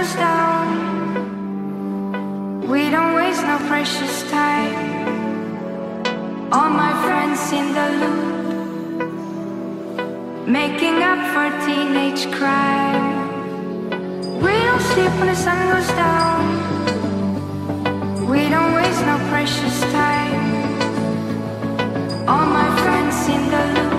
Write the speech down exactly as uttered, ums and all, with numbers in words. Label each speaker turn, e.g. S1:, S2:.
S1: goes down. We don't waste no precious time. All my friends in the loop, making up for teenage crime. We don't sleep when the sun goes down. We don't waste no precious time. All my friends in the loop,